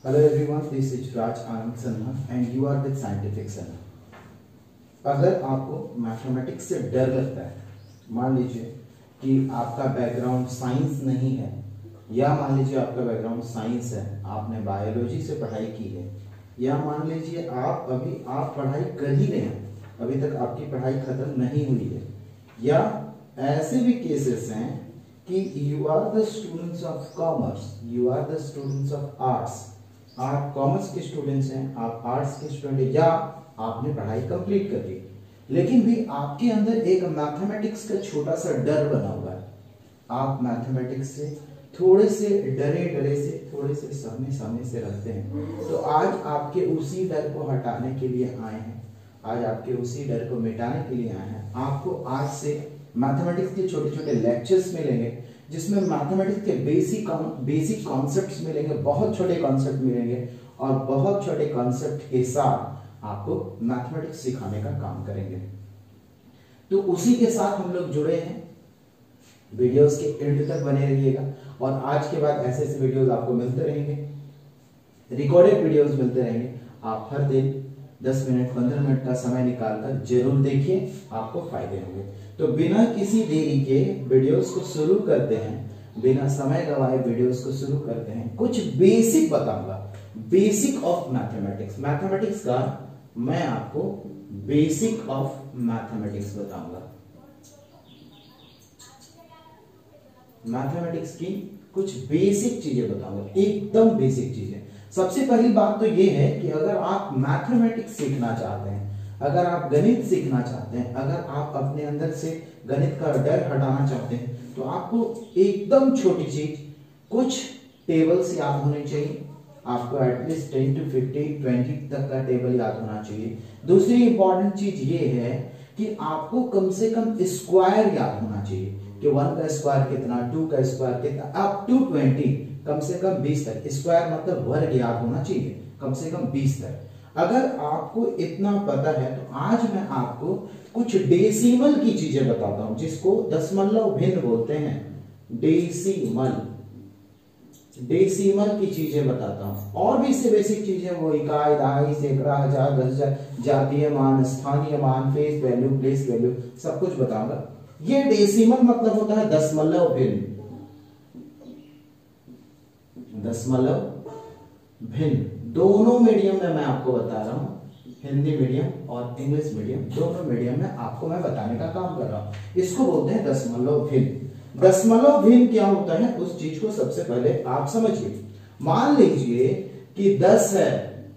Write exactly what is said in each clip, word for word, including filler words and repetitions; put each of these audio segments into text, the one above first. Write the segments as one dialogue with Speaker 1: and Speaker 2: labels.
Speaker 1: Hello everyone, this is Raj Anand Sinha and you are with Scientific Sinha. अगर आपको mathematics से डर लगता है, मान लीजिए कि आपका बैकग्राउंड साइंस नहीं है, या मान लीजिए आपका बैकग्राउंड साइंस है, आपने बायोलॉजी से पढ़ाई की है, या मान लीजिए आप अभी आप पढ़ाई कर ही रहे हैं, अभी तक आपकी पढ़ाई खत्म नहीं हुई है, या ऐसे भी केसेस हैं कि you are the students of commerce, you are the students of arts, आप कॉमर्स के स्टूडेंट्स हैं, आप आर्ट्स के स्टूडेंट, या आपने पढ़ाई कंप्लीट कर ली, लेकिन भी आपके अंदर एक मैथमेटिक्स का छोटा सा डर बना हुआ है। आप मैथमेटिक्स से थोड़े से डरे डरे से थोड़े से सहमे सहमे से रहते हैं, तो आज आपके उसी डर को हटाने के लिए आए हैं, आज आपके उसी डर को मिटाने के लिए आए हैं। आपको आज से मैथमेटिक्स के छोटे छोटे लेक्चर्स मिलेंगे, जिसमें मैथमेटिक्स के बेसिक बेसिक कॉन्सेप्ट्स मिलेंगे, बहुत छोटे कॉन्सेप्ट मिलेंगे, और बहुत छोटे कॉन्सेप्ट के साथ आपको मैथमेटिक्स सिखाने का काम करेंगे। तो उसी के साथ हम लोग जुड़े हैं, वीडियोस के एंड तक बने रहिएगा, और आज के बाद ऐसे ऐसे वीडियोस आपको मिलते रहेंगे, रिकॉर्डेड वीडियोस मिलते रहेंगे। आप हर दिन दस मिनट पंद्रह मिनट का समय निकालकर जरूर देखिए, आपको फायदे होंगे। तो बिना किसी देरी के वीडियोस को शुरू करते हैं, बिना समय गवाए वीडियोस को शुरू करते हैं। कुछ बेसिक बताऊंगा, बेसिक ऑफ मैथमेटिक्स, मैथमेटिक्स का मैं आपको बेसिक ऑफ मैथमेटिक्स बताऊंगा। मैथमेटिक्स की कुछ बेसिक चीजें बताऊंगा, एकदम बेसिक चीजें। सबसे पहली बात तो ये है कि अगर आप मैथमेटिक्स सीखना चाहते हैं, अगर आप गणित सीखना चाहते हैं, अगर आप अपने अंदर से गणित का डर हटाना चाहते हैं, तो आपको एकदम छोटी चीज, कुछ टेबल्स याद होने चाहिए। आपको at least ten to fifteen twenty तक का टेबल याद होना चाहिए। दूसरी इंपॉर्टेंट चीज ये है कि आपको कम से कम स्क्वायर याद होना चाहिए कि वन का स्क्वायर कितना, टू का स्क्वायर कितना, अप टू ट्वेंटी, कम से कम बीस तक। स्क्वायर मतलब वर्ग याद होना चाहिए, कम से कम बीस तक। अगर आपको इतना पता है तो आज मैं आपको कुछ डेसिमल की चीजें बताता हूं, जिसको दशमलव भिन्न बोलते हैं। डेसिमल, डेसिमल की चीजें बताता हूं, और भी इससे बेसिक चीजें, वो इकाई, दहाई, सैकड़ा, हजार, दस हजार, जातीय मान, स्थानीय मान, फेस वैल्यू, प्लेस वैल्यू, सब कुछ बताऊंगा। ये डेसिमल मतलब होता है दशमलव भिन्न, दशमलव भिन्न। दोनों मीडियम में मैं आपको बता रहा हूं, हिंदी मीडियम और इंग्लिश मीडियम, दोनों मीडियम में आपको मैं बताने का काम कर रहा हूं। इसको बोलते हैं दशमलव भिन्न। दशमलव भिन्न क्या होता है, उस चीज को सबसे पहले आप समझिए। मान लीजिए कि दस है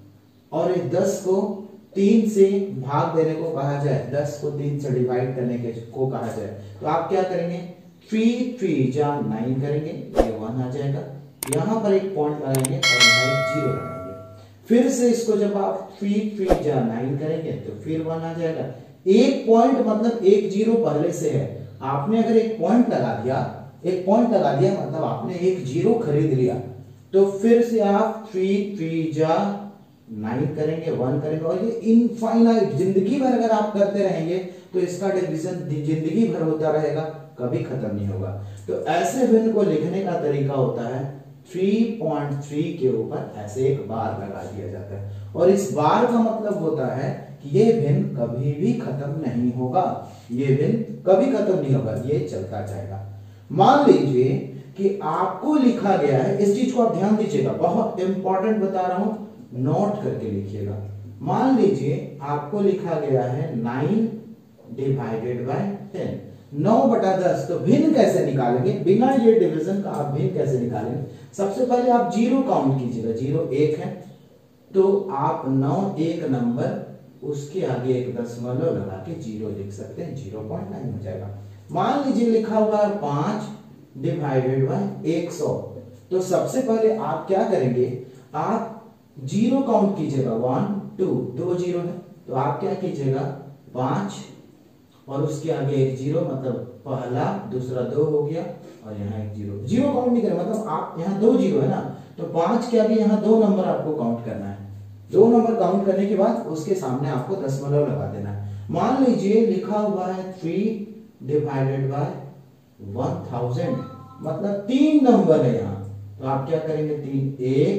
Speaker 1: और इस दस को तीन से भाग देने को कहा जाए, दस को तीन से डिवाइड करने के को कहा जाए, तो आप क्या करेंगे, थ्री थ्री जा नाइन करेंगे, ये वन आ जाएगा। यहां पर एक पॉइंट लगाएंगे और यहाँ जीरो लगाएंगे। फिर से इसको जब आप थ्री थ्री जा नाइन करेंगे तो फिर वन आ जाएगा। एक पॉइंट मतलब एक जीरो पहले से है, आपने अगर एक पॉइंट लगा दिया, एक पॉइंट लगा दिया मतलब आपने एक जीरो खरीद लिया, तो फिर से आप थ्री थ्री जा नाइन करेंगे, वन करेंगे, और ये इनफाइनाइट जिंदगी भर अगर आप करते रहेंगे तो इसका डिवीजन जिंदगी भर होता रहेगा, कभी खत्म नहीं होगा। तो ऐसे भिन्न को लिखने का तरीका होता है तीन पॉइंट तीन के ऊपर ऐसे एक बार लगा दिया जाता है, और इस बार का मतलब होता है कि ये भिन्न कभी भी खत्म नहीं होगा, ये भिन्न कभी खत्म नहीं होगा, ये चलता जाएगा। मान लीजिए कि आपको लिखा गया है, इस चीज को आप ध्यान दीजिएगा, बहुत इंपॉर्टेंट बता रहा हूं, नोट करके लिखिएगा। मान लीजिए आपको लिखा गया है नाइन डिवाइडेड बाय टेन, नौ बटा दस। तो भिन्न कैसे निकालेंगे, बिना ये डिवीजन का आप भिन्न कैसे निकालेंगे। सबसे पहले आप जीरो काउंट कीजिएगा, जीरो एक है तो आप नौ एक नंबर, उसके आगे एक दशमलव लगा के जीरो लिख सकते हैं, जीरो पॉइंट नाइन हो जाएगा। मान लीजिए लिखा हुआ है पांच डिवाइडेड बाय एक सौ, तो सबसे पहले आप क्या करेंगे, आप जीरो काउंट कीजिएगा, वन टू, दो जीरो है तो आप क्या कीजिएगा, पांच और उसके आगे एक जीरो, मतलब पहला दूसरा दो हो गया, और यहाँ एक जीरो, जीरो काउंट नहीं करें, मतलब आप यहाँ दो जीरो है ना, तो पांच के आगे यहाँ दो नंबर आपको काउंट करना है। दो नंबर काउंट करने के बाद उसके सामने आपको दशमलव लगा देना है। मान लीजिए लिखा हुआ है three divided by one thousand, मतलब तीन नंबर है यहाँ, तो आप क्या करेंगे, तीन, एक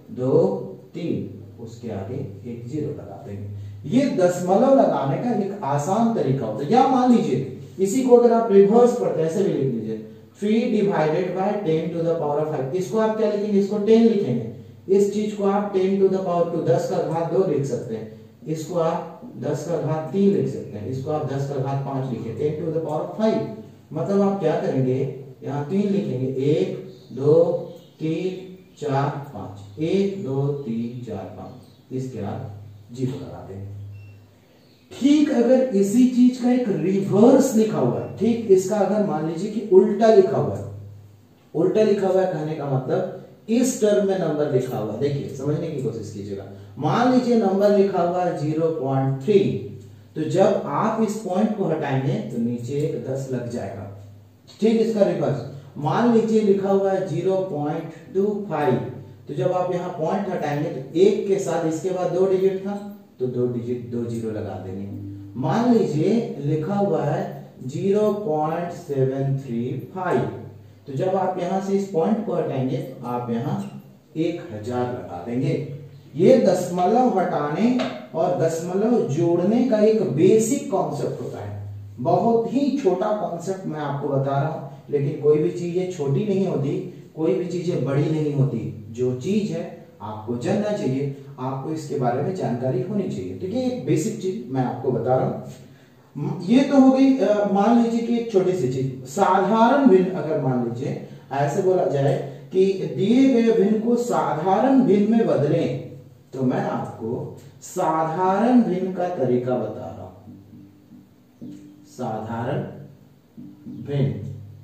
Speaker 1: दो तीन, उसके आगे एक जीरो लगा देंगे। ये दशमलव लगाने का एक आसान तरीका होता है। या मान लीजिए इसी को अगर आप रिवर्स पढ़ते हैं ऐसे भी लिख लीजिए, three divided by ten to the power of five. इसको आप क्या लिखेंगे, इसको टेन लिखेंगे। इस चीज को आप ten to the power two, दस का घात दो लिख सकते हैं। इसको आप दस का घात तीन लिख सकते हैं। इसको आप दस का घात पांच लिखे, ten to the power of five. मतलब आप क्या करेंगे, यहाँ तीन लिखेंगे, एक दो तीन चार पांच, एक दो तीन चार पांच, इसके बाद जीरो लगा देंगे। ठीक अगर इसी चीज का एक रिवर्स लिखा हुआ है, ठीक इसका अगर मान लीजिए कि उल्टा लिखा हुआ है, उल्टा लिखा हुआ है कहने का मतलब इस टर्म में नंबर लिखा हुआ है। देखिए समझने की कोशिश कीजिएगा। मान लीजिए नंबर लिखा हुआ है जीरो पॉइंट थ्री, तो जब आप इस पॉइंट को हटाएंगे तो नीचे एक दस लग जाएगा। ठीक इसका रिवर्स, मान लीजिए लिखा हुआ है जीरो पॉइंट टू फाइव, तो जब आप यहाँ पॉइंट हटाएंगे तो एक के साथ इसके बाद दो डिजिट था तो दो डिजिट दो जीरो लगा देंगे। मान लीजिए लिखा हुआ है zero point seven three five, तो जब आप यहां से इस पॉइंट को हटाएंगे तो आप यहां एक हजार लगा देंगे। ये दशमलव हटाने और दशमलव जोड़ने का एक बेसिक कॉन्सेप्ट होता है। बहुत ही छोटा कॉन्सेप्ट मैं आपको बता रहा हूं, लेकिन कोई भी चीजें छोटी नहीं होती, कोई भी चीजें बड़ी नहीं होती। जो चीज है आपको जानना चाहिए, आपको इसके बारे में जानकारी होनी चाहिए। ठीक है, एक बेसिक चीज मैं आपको बता रहा हूं। ये तो हो गई, मान लीजिए कि एक छोटी सी चीज, साधारण भिन्न। अगर मान लीजिए ऐसे बोला जाए कि दिए गए भिन्न को साधारण भिन्न में बदलें, तो मैं आपको साधारण भिन्न का तरीका बता रहा हूं। साधारण भिन्न,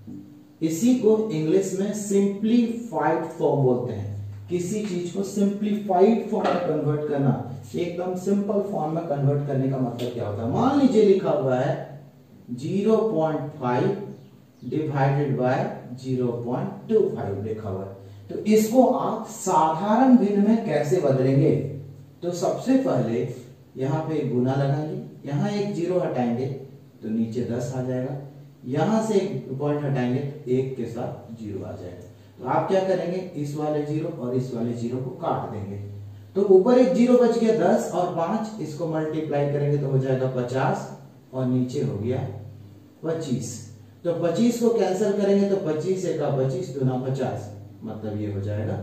Speaker 1: इसी को इंग्लिश में सिंप्लीफाइड फॉर्म बोलते हैं। किसी चीज को सिंप्लीफाइड फॉर्म में कन्वर्ट करना, एकदम सिंपल फॉर्म में कन्वर्ट करने का मतलब क्या होता है। मान लीजिए लिखा हुआ है zero point five divided by zero point two five लिखा हुआ है, तो इसको आप साधारण भिन्न में कैसे बदलेंगे। तो सबसे पहले यहां पे गुना लगाएंगे, यहां एक जीरो हटाएंगे तो नीचे दस आ जाएगा, यहां से एक पॉइंट हटाएंगे एक के साथ जीरो आ जाएगा। तो आप क्या करेंगे, इस वाले जीरो और इस वाले जीरो को काट देंगे, तो ऊपर एक जीरो बच गया दस और पांच, इसको मल्टीप्लाई करेंगे तो हो जाएगा पचास और नीचे हो गया पच्चीस। तो पच्चीस को कैंसिल करेंगे तो पच्चीस एक पच्चीस दूना पचास, मतलब ये हो जाएगा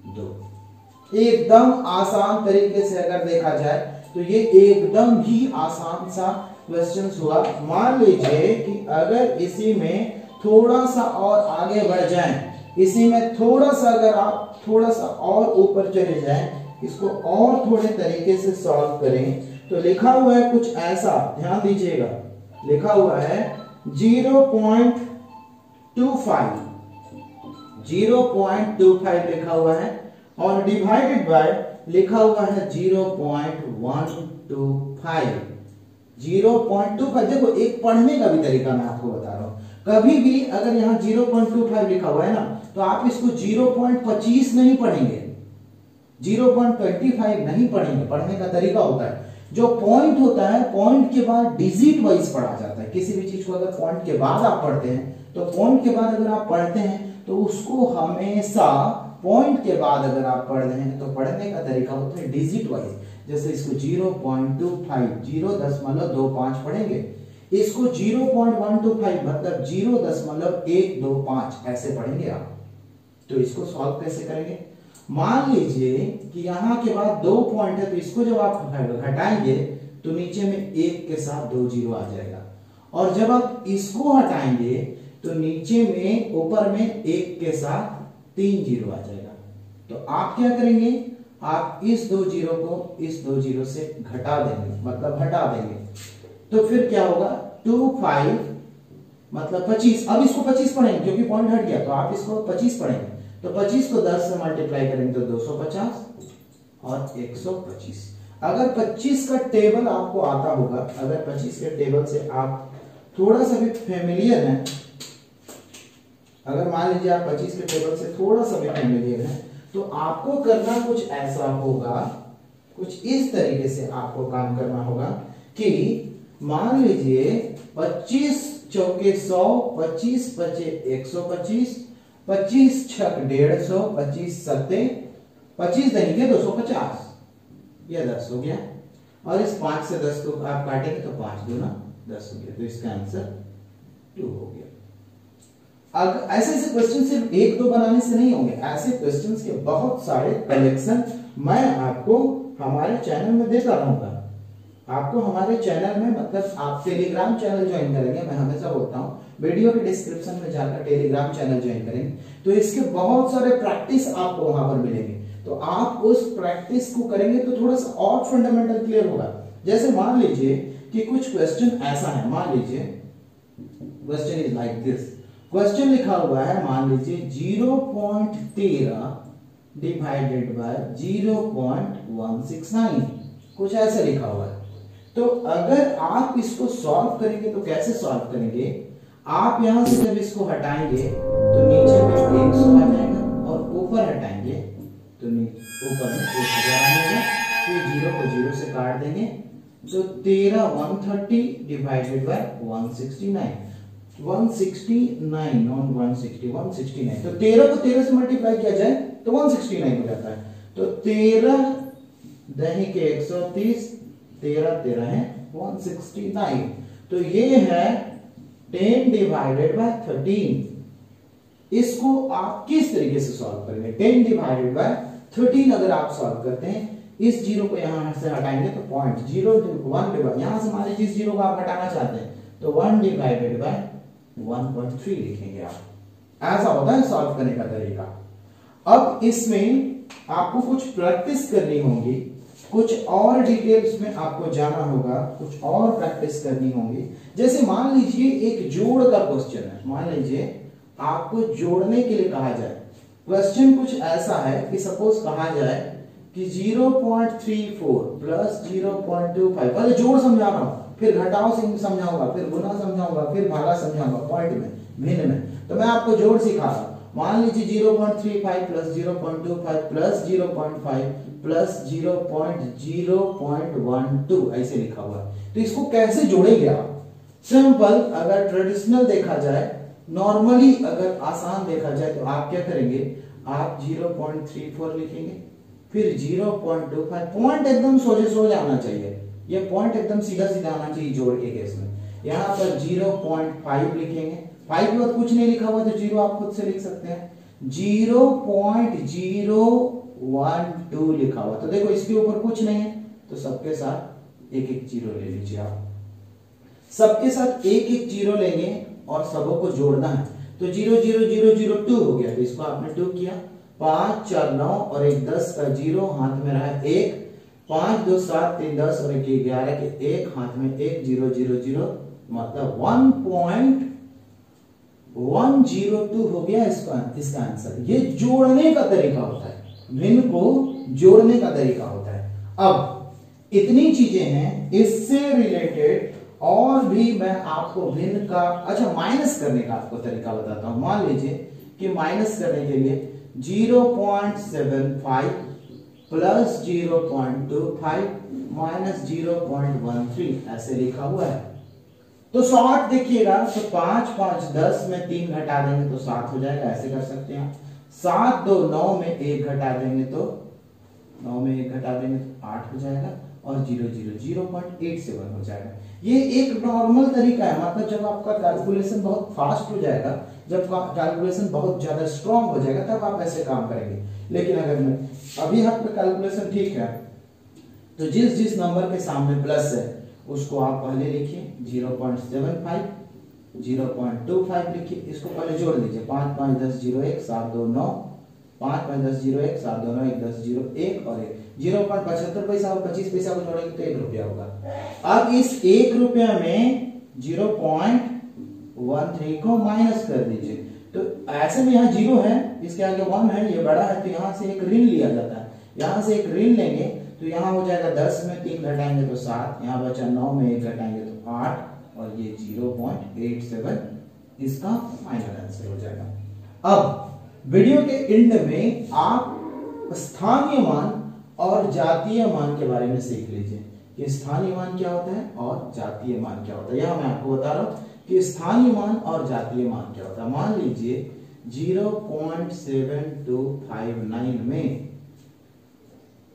Speaker 1: दो। एकदम आसान तरीके से अगर देखा जाए तो ये एकदम ही आसान सा क्वेश्चन हुआ। मान लीजिए कि अगर इसी में थोड़ा सा और आगे बढ़ जाएं, इसी में थोड़ा सा अगर आप थोड़ा सा और ऊपर चले जाएं, इसको और थोड़े तरीके से सॉल्व करें तो लिखा हुआ है कुछ ऐसा, ध्यान दीजिएगा। लिखा हुआ है zero point two five, zero point two five लिखा हुआ है और डिवाइडेड बाय लिखा हुआ है zero point one two five, zero point two five. देखो एक पढ़ने का भी तरीका मैं आपको बता रहा हूं। कभी भी अगर यहाँ जीरो पॉइंट टू फाइव लिखा हुआ है ना, तो आप इसको जीरो पॉइंट पच्चीस नहीं पढ़ेंगे, जीरो पॉइंट ट्वेंटी फाइव नहीं पढ़ेंगे। पढ़ने का तरीका होता है, जो पॉइंट होता है पॉइंट के बाद डिजिट वाइज पढ़ा जाता है। किसी भी चीज को अगर पॉइंट के बाद आप पढ़ते हैं तो पॉइंट के बाद अगर आप पढ़ते हैं तो उसको हमेशा पॉइंट के बाद अगर आप पढ़ रहे हैं तो पढ़ने का तरीका होता है डिजिट वाइज। जैसे इसको zero point two five, zero दशमलव दो पांच पढ़ेंगे, इसको zero point one two five मतलब जीरो दशमलव एक दो पांच ऐसे पढ़ेंगे आप। तो इसको सॉल्व कैसे करेंगे, मान लीजिए कि यहां के बाद दो पॉइंट है, तो इसको जब आप हटाएंगे तो नीचे में एक के साथ दो जीरो आ जाएगा, और जब आप इसको हटाएंगे तो नीचे में ऊपर में एक के साथ तीन जीरो आ जाएगा। तो आप क्या करेंगे, आप इस दो जीरो को इस दो जीरो से घटा देंगे, मतलब हटा देंगे, तो फिर क्या होगा टू फाइव मतलब पच्चीस। अब इसको पच्चीस पढ़ेंगे क्योंकि पॉइंट हट गया, तो आप इसको पच्चीस पढ़ेंगे, तो पच्चीस को दस से मल्टीप्लाई करेंगे तो दो सौ पचास और एक सौ पच्चीस। अगर पच्चीस का टेबल आपको आता होगा, अगर पच्चीस के टेबल से आप थोड़ा सा भी फेमिलियर हैं, अगर मान लीजिए आप पच्चीस के टेबल से थोड़ा सा भी फेमिलियर हैं, तो आपको करना कुछ ऐसा होगा, कुछ इस तरीके से आपको काम करना होगा कि मान लीजिए पच्चीस चौके सौ, पच्चीस पचे एक सौ पच्चीस, पच्चीस छक डेढ़ सौ, पच्चीस सत्ते पच्चीस देंगे दो सौ पचास, यह दस हो गया। और इस पांच से दस को आप काटेंगे तो पांच दूना दस हो गया, तो इसका आंसर टू हो गया। अब ऐसे ऐसे क्वेश्चन सिर्फ एक दो बनाने से नहीं होंगे, ऐसे क्वेश्चंस के बहुत सारे कलेक्शन मैं आपको हमारे चैनल में देता रहूंगा। आपको हमारे चैनल में, मतलब आप टेलीग्राम चैनल ज्वाइन करेंगे, मैं हमेशा बोलता हूँ वीडियो के डिस्क्रिप्शन में जाकर टेलीग्राम चैनल ज्वाइन करेंगे तो इसके बहुत सारे प्रैक्टिस आपको वहां पर मिलेंगे। तो आप उस प्रैक्टिस को करेंगे तो थोड़ा सा और फंडामेंटल क्लियर होगा। जैसे मान लीजिए कि कुछ क्वेश्चन ऐसा है, मान लीजिए question is like this, question लिखा हुआ है मान लीजिए जीरो पॉइंट तेरह divided by zero point one six nine, कुछ ऐसा लिखा हुआ है। तो अगर आप इसको सॉल्व करेंगे तो कैसे सॉल्व करेंगे, आप यहां से जब इसको हटाएंगे तो नीचे में एक सौ आ जाएगा और ऊपर हटाएंगे तो ऊपर में एक हजार आएगा, फिर जीरो को जीरो से काट देंगे तो तेरह one thirty divided by one sixty nine, one sixty nine non one sixty, one sixty nine, तो तेरह को तेरह से मल्टीप्लाई किया जाए तो वन सिक्सटी नाइन हो जाता है। तो तेरह दही के एक सौ तीस, तेरह तेरह है वन सिक्सटी नाइन, तो ये है टेन डिवाइडेड बाय थर्टीन। इसको आप किस तरीके से सॉल्व करेंगे, टेन डिवाइडेड बाय थर्टीन अगर आप सॉल्व करते हैं, इस जीरो को यहां से हटाएंगे तो पॉइंट जीरो वन डिवाइड, यहां से मान लीजिए जीरो को आप हटाना चाहते हैं तो one divided by one point three लिखेंगे आप। ऐसा होता है सॉल्व करने का तरीका। अब इसमें आपको कुछ प्रैक्टिस करनी होगी, कुछ और डिटेल्स में आपको जाना होगा, कुछ और प्रैक्टिस करनी होगी। जैसे मान लीजिए एक जोड़ का क्वेश्चन है, मान लीजिए आपको जोड़ने के लिए कहा जाए, क्वेश्चन कुछ ऐसा है कि सपोज कहा जाए कि zero point three four plus zero point two five, पहले जोड़ समझा रहा हूं, फिर घटाओ समझाऊंगा, फिर गुना समझाऊंगा, फिर भागा समझाऊंगा, पॉइंट में भिन्न में। तो मैं आपको जोड़ सिखा रहा हूं। मान लीजिए zero point three five plus zero point two five plus zero point five plus zero point zero point one two ऐसे लिखा हुआ है। तो इसको कैसे जोड़ेंगे आप? सिंपल, अगर ट्रेडिशनल देखा जाए, नॉर्मली अगर आसान देखा जाए तो आप क्या करेंगे, आप जीरो पॉइंट थ्री फोर लिखेंगे, फिर zero point two five, point एकदम सोजे सोज आना चाहिए, ये पॉइंट एकदम सीधा सीधा आना चाहिए जोड़ के केस में। यहां पर जीरो पॉइंट फाइव लिखेंगे, फाइव के बाद कुछ नहीं लिखा हुआ तो जीरो आप खुद से लिख सकते हैं, zero point zero one two लिखा हुआ तो देखो इसके ऊपर कुछ नहीं है तो सबके साथ एक एक जीरो ले लीजिए आप, सबके साथ एक एक जीरो लेंगे और सबों को जोड़ना है। तो zero zero zero zero two हो गया, तो इसको आपने टू किया, पांच चार नौ और एक दस का जीरो, हाथ में रहा एक, पांच दो सात तीन दस और एक ग्यारह के एक, हाथ में एक, जीरो जीरो जीरो, मतलब one point one zero two हो गया इसका इसका आंसर। ये जोड़ने का तरीका होता है, भिन्न को जोड़ने का तरीका होता है। अब इतनी चीजें हैं, इससे रिलेटेड और भी मैं आपको भिन्न का, अच्छा माइनस करने का आपको तरीका बताता हूं। मान लीजिए कि माइनस करने के लिए zero point seven five plus zero point two five minus zero point one three ऐसे लिखा हुआ है। तो शॉर्ट देखिएगा, तो पांच पांच दस में तीन घटा देंगे तो सात हो जाएगा, ऐसे कर सकते हैं। सात दो नौ में एक घटा देंगे तो नौ में एक घटा देंगे तो आठ हो जाएगा और zero zero zero point eight seven हो जाएगा। ये एक नॉर्मल तरीका है, मतलब जब आपका कैलकुलेशन बहुत फास्ट हो जाएगा, जब कैलकुलेशन बहुत ज्यादा स्ट्रांग हो जाएगा तब आप ऐसे काम करेंगे। लेकिन अगर मैं अभी आपका कैलकुलेशन ठीक है तो जिस जिस नंबर के सामने प्लस है उसको आप पहले लिखिए, zero point seven five, zero point two five लिखिए, इसको पहले जोड़ लीजिए, पांच पांच दस जीरो एक, सात दो नौ, पांच पांच दस जीरो एक, सात दो नौ एक, दस जीरो एक और एक, जीरो पॉइंट पचहत्तर पैसा और पच्चीस पैसा को जोड़ेंगे तो एक रुपया होगा। अब इस एक रुपया में जीरो पॉइंट वन थ्री को माइनस कर दीजिए, तो ऐसे में यहाँ जीरो है, इसके आगे वन है, ये बड़ा है तो यहाँ से एक ऋण लिया जाता है, यहाँ से एक ऋण लेंगे तो यहाँ हो जाएगा दस में तीन घटाएंगे तो सात, यहाँ बचा नौ में एक घटाएंगे तो आठ और ये जीरो पॉइंट एट सेवन इसका फाइनल आंसर हो जाएगा। अब वीडियो के एंड में आप स्थानीय मान और जातीय मान के बारे में सीख लीजिए कि स्थानीय मान क्या होता है और जातीय मान क्या होता है। यहां मैं आपको बता रहा हूं कि स्थानीय मान और जातीय मान क्या होता है। मान लीजिए zero point seven two five nine में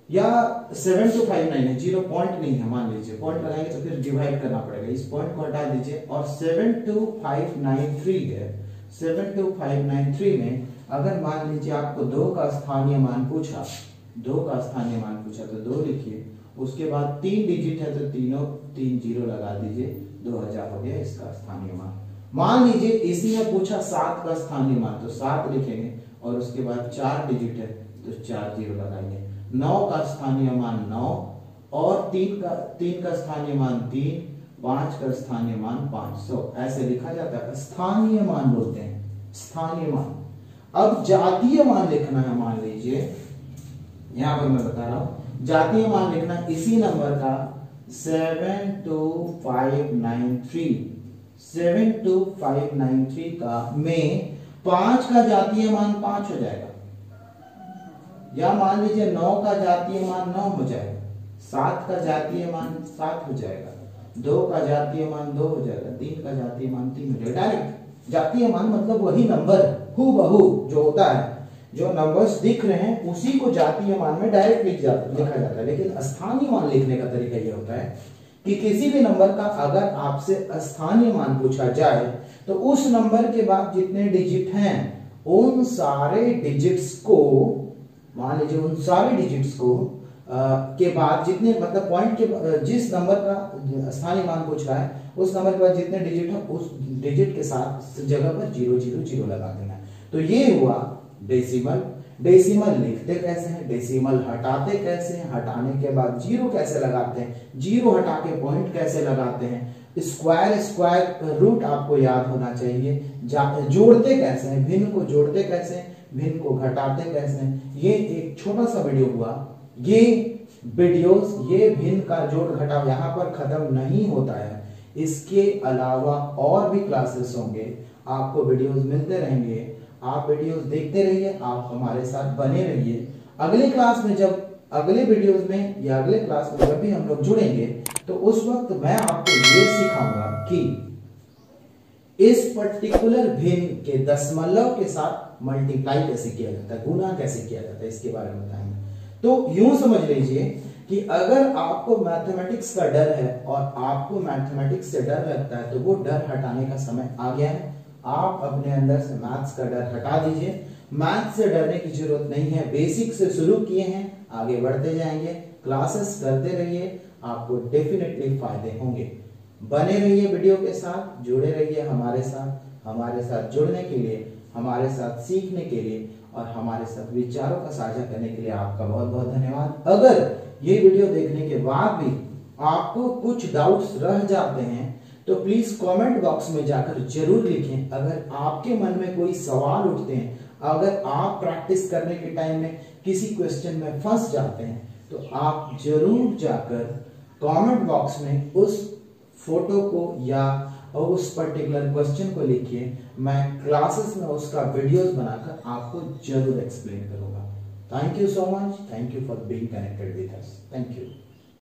Speaker 1: या सेवन टू फाइव नाइन है, जीरो पॉइंट नहीं है, मान लीजिए पॉइंट लगाएंगे तो फिर डिवाइड करना पड़ेगा, इस पॉइंट को हटा दीजिए और seven two five nine three है। Seven two five nine three में अगर मान लीजिए आपको दो का स्थानीय मान पूछा, दो का स्थानीय मान पूछा तो दो लिखिए, उसके बाद तीन डिजिट है तो तीनों तीन जीरो लगा दीजिए, दो हजार हो गया इसका स्थानीय मान। मान लीजिए इसी में पूछा सात का स्थानीय मान तो सात लिखेंगे और उसके बाद चार डिजिट है तो चार जीरो लगाएंगे। नौ का स्थानीय मान नौ और तीन का तीन का स्थानीय मान तीन, पांच का स्थानीय मान पांच सौ, ऐसे लिखा जाता है। स्थानीय मान बोलते हैं, स्थानीय मान। अब जातीय मान लिखना है, मान लीजिए यहां पर मैं बता रहा हूं, जातीय मान लिखना इसी नंबर का seven two five nine three, seven two five nine three का में पांच का जातीय मान पांच हो जाएगा, या मान लीजिए नौ का जातीय मान नौ हो जाएगा, सात का जातीय मान सात हो जाएगा, दो का जातीय मान दो हो जाएगा, तीन का जातीय मान तीन हो जाएगा। डायरेक्ट जातीय मान मतलब वही नंबर हु बहू जो होता है, जो नंबर्स दिख रहे हैं उसी को जातीय मान में डायरेक्ट लिख जाता लिखा जाता है। लेकिन स्थानीय मान लिखने का तरीका यह होता है कि किसी भी नंबर का अगर आपसे स्थानीय मान पूछा जाए तो उस नंबर के बाद जितने डिजिट हैं उन सारे डिजिट्स को, मान लीजिए उन सारे डिजिट्स को आ, के बाद जितने मतलब पॉइंट के जिस नंबर का स्थानीय मान पूछ रहा है उस नंबर के बाद जितने डिजिट है उस डिजिट के साथ जगह पर जीरो जीरो जीरो लगा देना। तो ये हुआ डेसिमल। डेसिमल लिखते कैसे हैं, डेसिमल हटाते कैसे हैं, हटाने के बाद जीरो कैसे लगाते हैं, जीरो हटा के पॉइंट कैसे लगाते हैं, स्क्वायर स्क्वायर रूट आपको याद होना चाहिए, जोड़ते कैसे हैं, भिन्न को जोड़ते कैसे हैं, भिन्न को घटाते कैसे हैं। ये एक छोटा सा वीडियो हुआ। ये वीडियोस, ये भिन्न का जोड़ घटाव यहाँ पर खत्म नहीं होता है, इसके अलावा और भी क्लासेस होंगे, आपको वीडियोस मिलते रहेंगे, आप वीडियोस देखते रहिए, आप हमारे साथ बने रहिए। अगले क्लास में जब अगले वीडियोस में या अगले क्लास में जब भी हम लोग जुड़ेंगे तो उस वक्त मैं आपको ये सिखाऊंगा कि इस पर्टिकुलर भिन्न के दशमलव के साथ मल्टीप्लाई कैसे किया जाता है, गुना कैसे किया जाता है, इसके बारे में बताएंगे। तो यूं समझ लीजिए कि अगर आपको मैथमेटिक्स का डर है और आपको मैथमेटिक्स से डर लगता है तो वो डर हटाने का समय आ गया है। आप अपने अंदर से मैथ्स का डर हटा दीजिए। मैथ्स से डरने की जरूरत नहीं है, बेसिक से शुरू किए हैं, आगे बढ़ते जाएंगे, क्लासेस करते रहिए, आपको डेफिनेटली फायदे होंगे। बने रहिए वीडियो के साथ, जुड़े रहिए हमारे साथ। हमारे साथ जुड़ने के लिए, हमारे साथ सीखने के लिए और हमारे साथ विचारों का साझा करने के लिए आपका बहुत बहुत धन्यवाद। अगर ये वीडियो देखने के बाद भी आपको कुछ डाउट्स रह जाते हैं तो प्लीज कमेंट बॉक्स में जाकर जरूर लिखें। अगर आपके मन में कोई सवाल उठते हैं, अगर आप प्रैक्टिस करने के टाइम में किसी क्वेश्चन में फंस जाते हैं तो आप जरूर जाकर कमेंट बॉक्स में उस फोटो को या उस पर्टिकुलर क्वेश्चन को लिखिए। मैं क्लासेस में उसका वीडियोस बनाकर आपको जरूर एक्सप्लेन करूंगा। Thank you so much. Thank you for being connected with us. Thank you.